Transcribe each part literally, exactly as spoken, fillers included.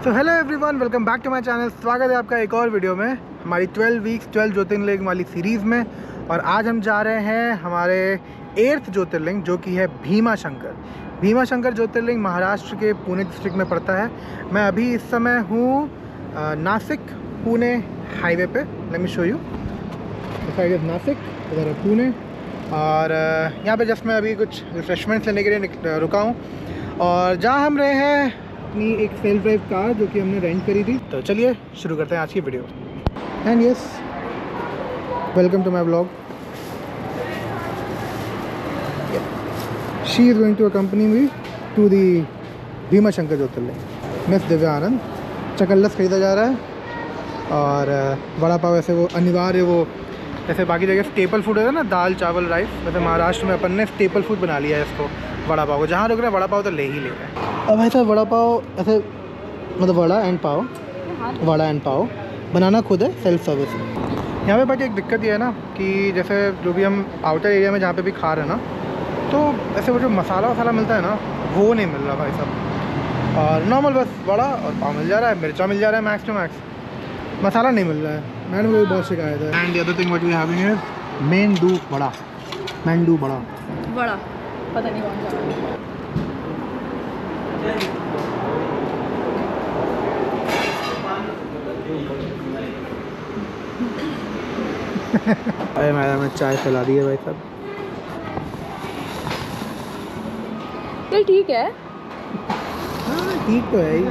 So hello everyone, welcome back to my channel. स्वागत है आपका एक और वीडियो में हमारी ट्वेल्व वीक्स ट्वेल्व ज्योतिर्लिंग वाली सीरीज़ में। और आज हम जा रहे हैं हमारे एर्थ ज्योतिर्लिंग जो कि है भीमा शंकर। भीमा शंकर ज्योतिर्लिंग महाराष्ट्र के पुणे डिस्ट्रिक्ट में पड़ता है। मैं अभी इस समय हूँ नासिक पुणे हाईवे पे। Let me show you side of Nashik, इधर है पुणे। और यहाँ पे जस्ट मैं अभी कुछ रिफ्रेशमेंट्स लेने के लिए रुका हूँ। और जहाँ हम रहे हैं अपनी एक सेल्फ ड्राइव कार जो कि हमने रेंट करी थी। तो चलिए शुरू करते हैं आज की video. And yes, welcome to my vlog. She is going to accompany me to the Bhima Shankar Jyotirlinga. Miss Divya Anand. चकल्लस खरीदा जा रहा है और वड़ा पाव ऐसे वो अनिवार्य, वो जैसे बाकी जगह स्टेपल फूड होता है ना, दाल चावल राइस, वैसे महाराष्ट्र में अपन ने स्टेपल फूड बना लिया है इसको, वड़ा पाव को। जहाँ रुक रहे हैं वड़ा पाव तो ले ही ले रहे हैं। अब ऐसा वड़ा पाव ऐसे मतलब वड़ा एंड पाव, वड़ा एंड पाव बनाना खुद है, सेल्फ सर्विस है यहाँ पे। बट एक दिक्कत ये है ना कि जैसे जो भी हम आउटर एरिया में जहाँ पे भी खा रहे हैं ना, तो ऐसे वो जो मसाला वसाला मिलता है ना, वो नहीं मिल रहा भाई साहब। और नॉर्मल बस वड़ा और पाव मिल जा रहा है, मिर्चा मिल जा रहा है मैक्स टू मैक्स, मसाला नहीं मिल रहा है। मैंने वो बहुत शिकायत है। And the other thing what we having here, medu vada. मेंदू वड़ा वड़ा पता नहीं कौन सा। अरे मैडम ने चाय पिला दी है भाई साहब। चल ठीक है। हाँ ठीक तो है ही।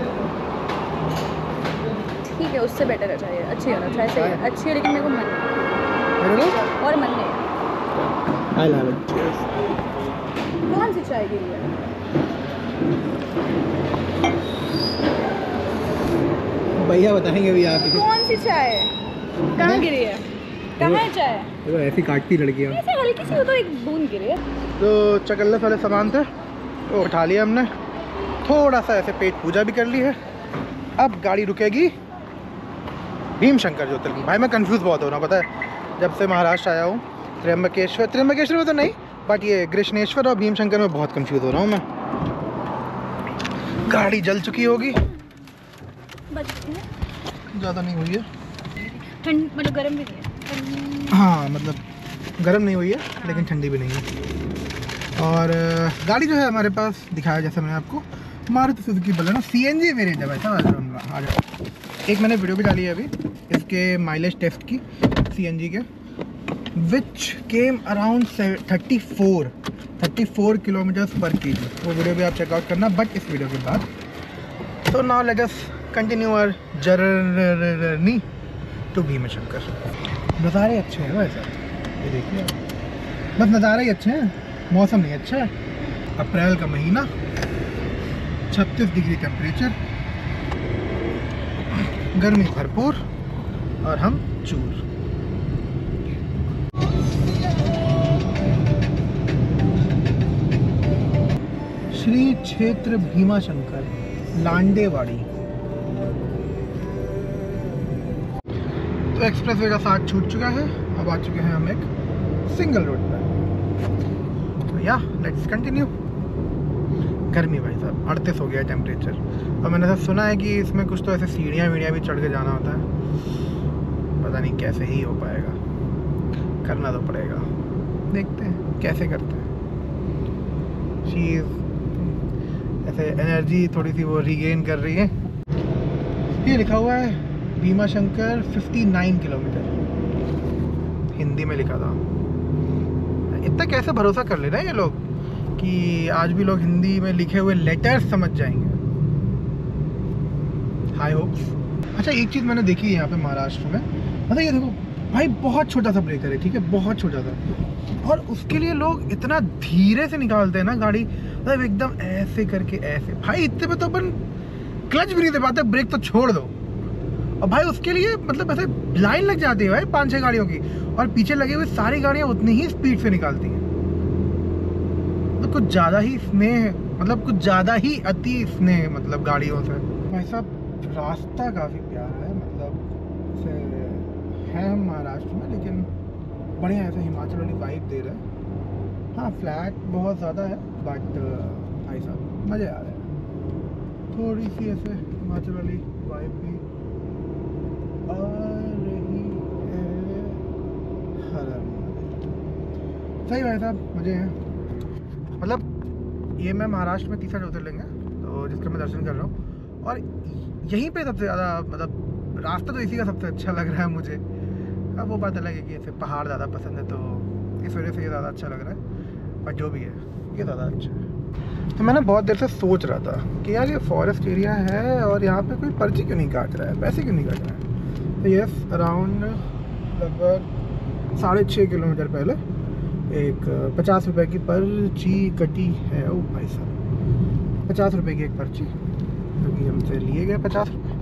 ठीक है, उससे बेटर है चाहिए। अच्छी होना चाहिए, सही है, अच्छी है, लेकिन मेरे को मन नहीं मेरे और मन नहीं। I love it. कौन सी चाय गिरी है? भैया बताएंगे अभी आके कौन सी चाय कहाँ गिरी है? कहाँ है चाय? देखो ऐसी काटती लड़कियाँ। ऐसे हल्की सी, वो तो एक बूंद गिरी है। तो चकल्लस वाले सामान थे वो उठा लिया हमने। थोड़ा सा ऐसे पेट पूजा भी कर ली है। अब गाड़ी रुकेगी भीम शंकर ज्योतिर्लिंग। भाई मैं कंफ्यूज बहुत हो रहा हूँ, पता है, जब से महाराष्ट्र आया हूँ। त्र्यंबकेश्वर त्र्यंबकेश्वर में तो नहीं, बट ये कृष्णेश्वर और भीम शंकर में बहुत कंफ्यूज हो रहा हूँ मैं। गाड़ी जल चुकी होगी, ज़्यादा नहीं हुई है, ठंड मतलब गर्म भी नहीं है। हाँ मतलब गर्म नहीं हुई है, हाँ। लेकिन ठंडी भी नहीं है। और गाड़ी जो है हमारे पास दिखाया जैसे मैंने आपको, Maruti Suzuki Baleno CNG variant है भाई साहब। आ जाओ, एक मैंने वीडियो भी डाली है अभी इसके माइलेज टेस्ट की सीएनजी के, which came around thirty four thirty four kilometres per K जी। वो वीडियो भी आप चेकआउट करना बट इस वीडियो के बाद। तो now let us continue our journey to Bhima Shankar. नज़ारे अच्छे हैं वैसे, ये देखिए, बस नज़ारे ही अच्छे हैं, मौसम नहीं अच्छा है। अप्रैल का महीना, छत्तीस डिग्री टेम्परेचर, गर्मी भरपूर और हम चूर। श्री क्षेत्र भीमा शंकर, लांडेवाड़ी। तो एक्सप्रेसवे का साथ छूट चुका है, अब आ चुके हैं हम एक सिंगल रोड पर। तो या लेट्स कंटिन्यू। गर्मी भाई साहब अड़तीस हो गया टेम्परेचर। और मैंने ऐसा सुना है कि इसमें कुछ तो ऐसे सीढ़ियाँ वीढ़ियाँ भी चढ़ के जाना होता है, पता नहीं कैसे ही हो पाएगा, करना तो पड़ेगा, देखते हैं कैसे करते हैं। चीज़ ऐसे एनर्जी थोड़ी सी वो रीगेन कर रही है। ये लिखा हुआ है भीमा शंकर उनसठ किलोमीटर, हिंदी में लिखा था। इतना कैसे भरोसा कर ले रहे हैं ये लोग कि आज भी लोग हिंदी में लिखे हुए लेटर्स समझ जाएंगे। High hopes. अच्छा एक चीज़ मैंने देखी है यहाँ पे महाराष्ट्र में, मतलब ये देखो भाई, बहुत छोटा सा ब्रेकर है, ठीक है, बहुत छोटा सा, और उसके लिए लोग इतना धीरे से निकालते हैं ना गाड़ी, मतलब एकदम ऐसे करके ऐसे। भाई इतने पे तो अपन क्लच भी नहीं दे पाते, ब्रेक तो छोड़ दो। और भाई उसके लिए मतलब ऐसे लाइन लग जाती है भाई पाँच छः गाड़ियों की, और पीछे लगे हुए सारी गाड़ियाँ उतनी ही स्पीड से निकालती हैं। तो कुछ ज़्यादा ही स्नेह, मतलब कुछ ज़्यादा ही अति स्नेह मतलब गाड़ियों से। भाई साहब रास्ता काफ़ी प्यारा है, मतलब ऐसे है हम महाराष्ट्र में, लेकिन बढ़िया ऐसे हिमाचल वाली वाइब दे रहा है। हाँ फ्लैट बहुत ज़्यादा है, बट भाई साहब मज़े आ रहे हैं। थोड़ी सी ऐसे हिमाचल वाली सही भाई साहब, मज़े हैं। मतलब ये मैं महाराष्ट्र में तीसरा ज्योतिर्लिंग है तो जिसका मैं दर्शन कर रहा हूँ, और यहीं पे सबसे ज़्यादा मतलब रास्ता तो इसी का सबसे अच्छा लग रहा है मुझे। अब वो बात अलग है कि ऐसे पहाड़ ज़्यादा पसंद है तो इस वजह से ये ज़्यादा अच्छा लग रहा है, पर जो भी है ये ज़्यादा अच्छा है। तो मैं ना बहुत देर से सोच रहा था कि यार ये फॉरेस्ट एरिया है और यहाँ पे कोई पर्ची क्यों नहीं काट रहा है, पैसे क्यों नहीं काट रहा है। तो यस, अराउंड लगभग साढ़े छः किलोमीटर पहले एक पचास रुपए की पर्ची कटी है। ओ भाई साहब, पचास रुपए की एक पर्ची जो कि हमसे लिए गए पचास रुपये।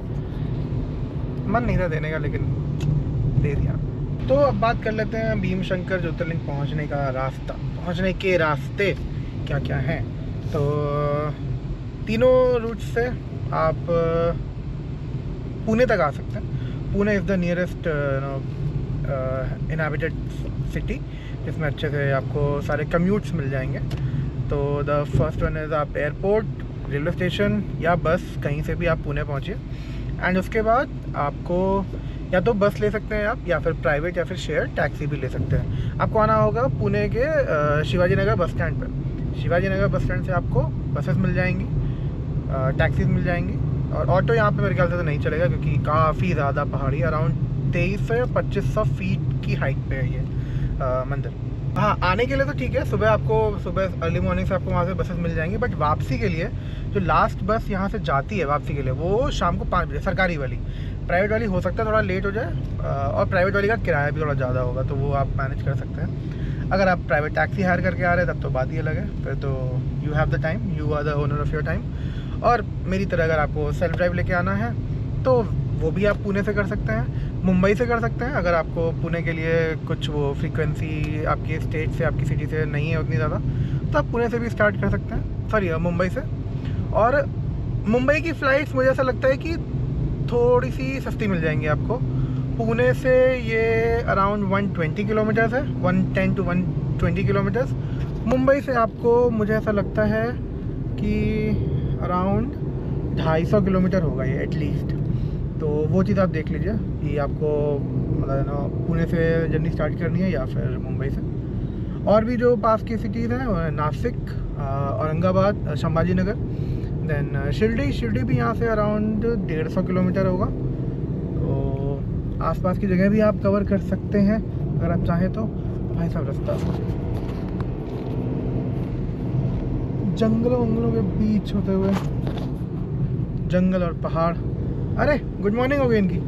मन नहीं था देने का लेकिन दे दिया। तो अब बात कर लेते हैं भीम शंकर ज्योतिर्लिंग पहुंचने का रास्ता, पहुंचने के रास्ते क्या क्या हैं। तो तीनों रूट से आप पुणे तक आ सकते हैं। Pune is the nearest inhabited city जिसमें अच्छे से आपको सारे कम्यूट्स मिल जाएंगे। तो द फर्स्ट वन इज़ आप एयरपोर्ट, रेलवे स्टेशन या बस कहीं से भी आप पुणे पहुँचिए। एंड उसके बाद आपको या तो बस ले सकते हैं आप, या फिर प्राइवेट या फिर शेयर टैक्सी भी ले सकते हैं। आपको आना होगा पुणे के शिवाजी नगर बस स्टैंड पर। शिवाजी नगर बस स्टैंड से आपको बसेस मिल जाएंगी, टैक्सीज मिल जाएंगी, और ऑटो यहाँ पे मेरे ख्याल से तो नहीं चलेगा क्योंकि काफ़ी ज़्यादा पहाड़ी, अराउंड तेईस सौ या पच्चीस सौ फीट की हाइट पे है ये मंदिर। हाँ, आने के लिए तो ठीक है, सुबह आपको सुबह अर्ली मॉर्निंग से आपको वहाँ से बसेस मिल जाएंगी, बट वापसी के लिए जो लास्ट बस यहाँ से जाती है वापसी के लिए वो शाम को पाँच बजे, सरकारी वाली। प्राइवेट वाली हो सकता है थोड़ा लेट हो जाए, और प्राइवेट वाली का किराया भी थोड़ा ज़्यादा होगा, तो वो आप मैनेज कर सकते हैं। अगर आप प्राइवेट टैक्सी हायर करके आ रहे हैं तब तो बात ही अलग है, फिर तो you have the time, you are the owner of your time. और मेरी तरह अगर आपको सेल्फ ड्राइव लेके आना है तो वो भी आप पुणे से कर सकते हैं, मुंबई से कर सकते हैं। अगर आपको पुणे के लिए कुछ वो फ्रीक्वेंसी आपकी स्टेट से, आपकी सिटी से नहीं है उतनी ज़्यादा, तो आप पुणे से भी स्टार्ट कर सकते हैं, सॉरी मुंबई से। और मुंबई की फ़्लाइट्स मुझे ऐसा लगता है कि थोड़ी सी सस्ती मिल जाएंगी आपको। पुणे से ये अराउंड वन ट्वेंटी किलोमीटर्स है, one ten to one twenty kilometres. Mumbai से आपको मुझे ऐसा लगता है कि अराउंड ढाई सौ किलोमीटर होगा ये एटलीस्ट। तो वो चीज़ आप देख लीजिए कि आपको मतलब ना पुणे से जर्नी स्टार्ट करनी है या फिर मुंबई से। और भी जो पास की सिटीज़ हैं, नासिक, औरंगाबाद, संभाजी नगर, देन शिरडी। शिरडी भी यहाँ से अराउंड डेढ़ सौ किलोमीटर होगा। तो आसपास की जगह भी आप कवर कर सकते हैं अगर आप चाहें तो। भाई साहब, रास्ता जंगलों वंगलों के बीच होते हुए, जंगल और पहाड़। अरे गुड मॉर्निंग हो गई इनकी,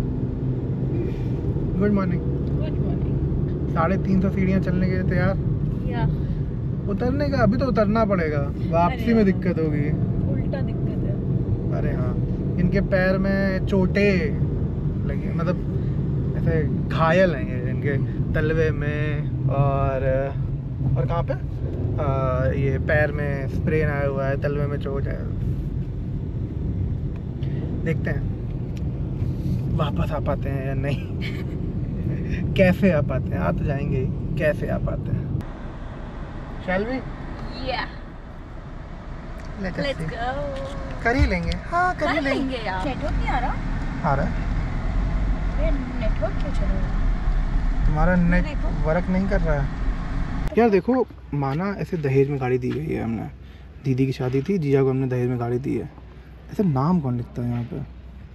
गुड मॉर्निंग। Good morning. साढ़े तीन सौ सीढ़ियाँ चलने के लिए तैयार। या उतरने का अभी तो उतरना पड़ेगा, वापसी में दिक्कत होगी, उल्टा दिक्कत है। अरे हाँ, इनके पैर में चोटें लगी, मतलब ऐसे घायल हैं ये, इनके तलवे में और और कहाँ पे आ, ये पैर में स्प्रेन आया हुआ है, तलवे में चोट है। देखते हैं वापस आ पाते हैं या नहीं। कैसे आ पाते हैं, आ तो जाएंगे ही, कैसे आ पाते हैं। Shall we? Yeah. Let us Let's see. go. कर ही लेंगे, हाँ कर ही कर लेंगे। लेंगे यार। नेटवर्क नहीं आ रहा? आ रहा है। ये नेटवर्क क्यों चल रहा है? तुम्हारा नेट देखो। वर्क नहीं कर रहा है यार। देखो, माना ऐसे दहेज में गाड़ी दी गई है, हमने दीदी की शादी थी, जीजा को हमने दहेज में गाड़ी दी है। ऐसे नाम कौन लिखता है यहाँ पे?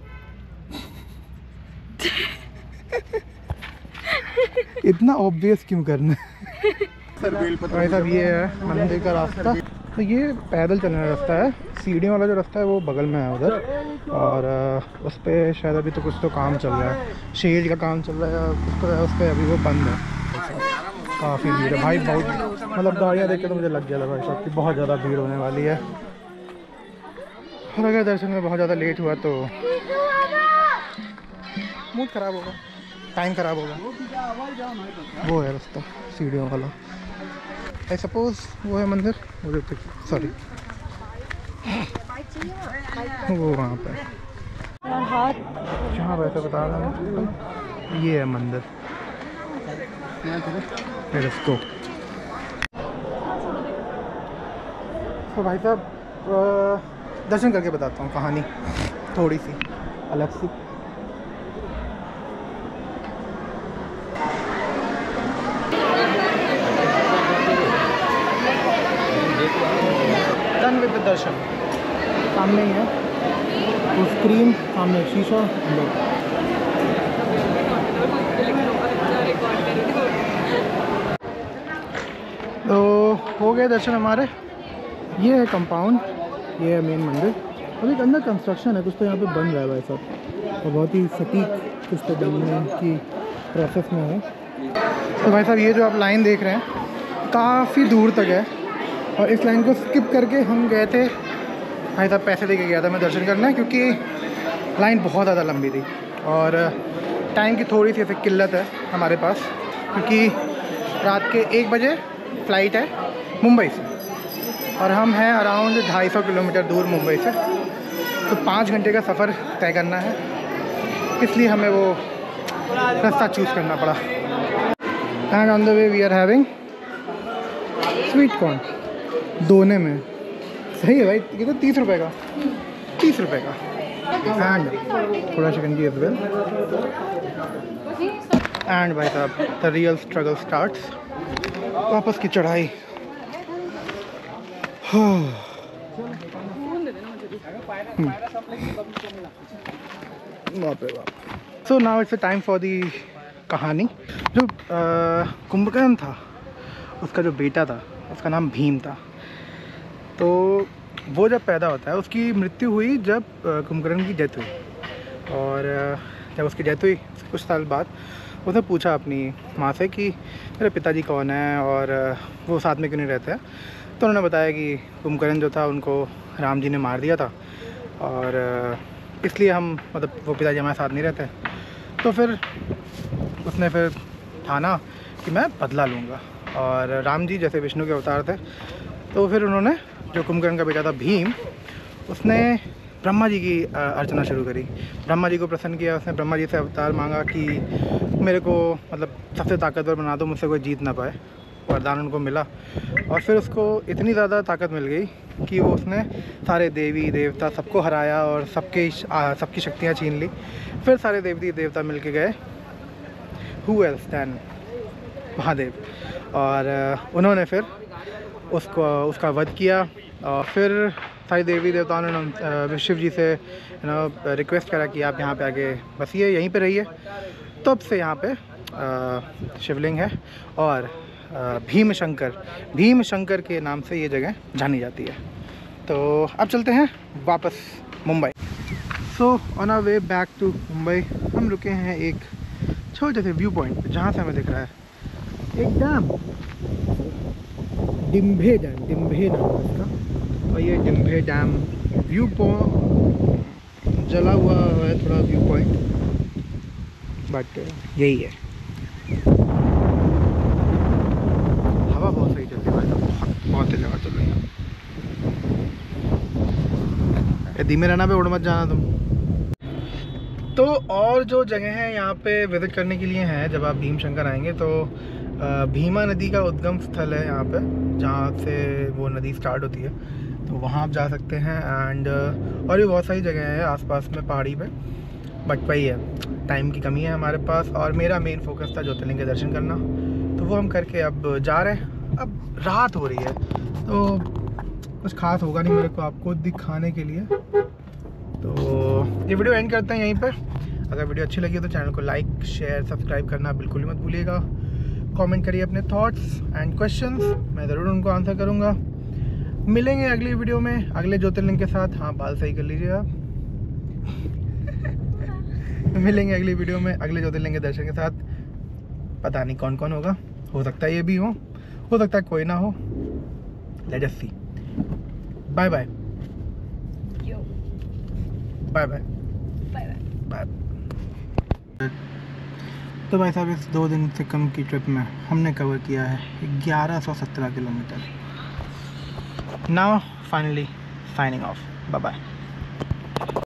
इतना ऑब्वियस क्यों करना है? भाई साहब, ये है मंदिर का रास्ता। तो ये पैदल चलने का रास्ता है, सीढ़ियों वाला जो रास्ता है वो बगल में है उधर, और आ, उस पर शायद अभी तो कुछ तो काम चल रहा है, शेड का काम चल रहा है, कुछ तो है उस पर, अभी वो बंद है। काफ़ी भीड़ है भाई, बहुत, मतलब गाड़ियाँ देख के तो मुझे लग गया था भाई साहब कि बहुत ज़्यादा भीड़ होने वाली है। और अगर दर्शन में बहुत ज़्यादा लेट हुआ तो मूड ख़राब होगा, टाइम ख़राब होगा। वो है रास्ता सीढ़ियों वाला, आई सपोज वो है मंदिर, वो जो सॉरी वो वहाँ पे जहाँ वैसे बता रहा हूँ, ये है मंदिर। फिर इसको तो भाई साहब दर्शन करके बताता हूँ कहानी थोड़ी सी अलग सी। Done with the darshan. सामने ही है वो स्क्रीन, सामने शीशा, अंदर। तो हो गए दर्शन हमारे। ये है कंपाउंड, ये है मेन मंदिर। और एक अंदर कंस्ट्रक्शन है, कुछ तो यहाँ पे बन रहा है भाई साहब, और बहुत ही सटीक कुछ तो बनने की प्रोसेस में है। तो भाई साहब ये जो आप लाइन देख रहे हैं काफ़ी दूर तक है, और इस लाइन को स्किप करके हम गए थे, भाई साहब पैसे दे के गया था मैं दर्शन करना, क्योंकि लाइन बहुत ज़्यादा लंबी थी और टाइम की थोड़ी सी ऐसे किल्लत है हमारे पास, क्योंकि रात के एक बजे फ़्लाइट है मुंबई से, और हम हैं अराउंड ढाई सौ किलोमीटर दूर मुंबई से, तो पाँच घंटे का सफ़र तय करना है, इसलिए हमें वो रास्ता चूज़ करना पड़ा। And on the way we are having sweet corn, दोने में सही है भाई, ये तो तीस रुपए का, तीस रुपए का। एंड थोड़ा चिकन की वेल। एंड भाई साहब द रियल स्ट्रगल स्टार्ट्स, वापस की चढ़ाई। So now it's a time for the kahani. जो कुंभकर्ण था, उसका जो बेटा था उसका नाम भीम था। तो वो जब पैदा होता है, उसकी मृत्यु हुई जब कुंभकर्ण की डेथ हुई, और जब उसकी डेथ हुई कुछ साल बाद उसने पूछा अपनी माँ से कि मेरे पिताजी कौन है और वो साथ में क्यों नहीं रहते हैं। तो उन्होंने बताया कि कुंभकर्ण जो था उनको राम जी ने मार दिया था, और इसलिए हम मतलब वो पिताजी हमारे साथ नहीं रहते। तो फिर उसने फिर ठाना कि मैं बदला लूँगा, और राम जी जैसे विष्णु के अवतार थे, तो फिर उन्होंने जो कुंभकर्ण का बेटा था भीम, उसने ब्रह्मा जी की अर्चना शुरू करी, ब्रह्मा जी को प्रसन्न किया। उसने ब्रह्मा जी से अवतार मांगा कि मेरे को मतलब सबसे ताकतवर बना दो, मुझसे कोई जीत ना पाए। वरदान उनको मिला, और फिर उसको इतनी ज़्यादा ताकत मिल गई कि वो उसने सारे देवी देवता सबको हराया और सबके सबकी शक्तियाँ छीन ली। फिर सारे देवी देवता मिल के गए हु एल्स देन महादेव, और उन्होंने फिर उसको उसका वध किया। और फिर सारी देवी देवताओं ने शिव जी से यू नो रिक्वेस्ट करा कि आप यहाँ पे आके बसिए, यहीं पे रहिए। तब से यहाँ पे आ, शिवलिंग है, और भीम शंकर भीम शंकर के नाम से ये जगह जानी जाती है। तो अब चलते हैं वापस Mumbai. So on our way back to Mumbai हम रुके हैं एक छोटे से व्यू पॉइंट पे, जहाँ से हमें दिख रहा है एक डैम, डिम्भे डैम, डिम्भे नाम है इसका। और ये डिम्भे डैम व्यू पॉइंट जला हुआ है थोड़ा व्यू पॉइंट, बट यही है। हवा बहुत सही चलती है, बहुत बहुत तेज हवा चल रही है। धीमे रहना पे, उड़ मत जाना तुम। तो और जो जगह है यहाँ पे विजिट करने के लिए हैं, जब आप भीम शंकर आएंगे तो भीमा नदी का उद्गम स्थल है यहाँ पे, जहाँ से वो नदी स्टार्ट होती है, तो वहाँ आप जा सकते हैं। एंड और भी बहुत सारी जगह है आसपास में पहाड़ी पे, बट वही है टाइम की कमी है हमारे पास, और मेरा मेन फोकस था ज्योतिर्लिंग के दर्शन करना, तो वो हम करके अब जा रहे हैं। अब रात हो रही है तो कुछ खास होगा नहीं मेरे को आपको दिखाने के लिए, तो ये वीडियो एंड करते हैं यहीं पे। अगर वीडियो अच्छी लगी तो चैनल को लाइक शेयर सब्सक्राइब करना बिल्कुल ही मत भूलिएगा। कमेंट करिए अपने थॉट्स एंड क्वेश्चंस, मैं ज़रूर उनको आंसर करूँगा। मिलेंगे अगली वीडियो में अगले ज्योतिर्लिंग के साथ। हाँ, बाल सही कर लीजिए आप। मिलेंगे अगली वीडियो में अगले ज्योतिर्लिंग के दर्शन के साथ। पता नहीं कौन कौन होगा, हो सकता है ये भी हो हो सकता है कोई ना हो, let us see. Bye bye bye bye bye. तो भाई साहब इस दो दिन से कम की ट्रिप में हमने कवर किया है ग्यारह सौ सत्रह किलोमीटर। Now finally signing off, bye bye.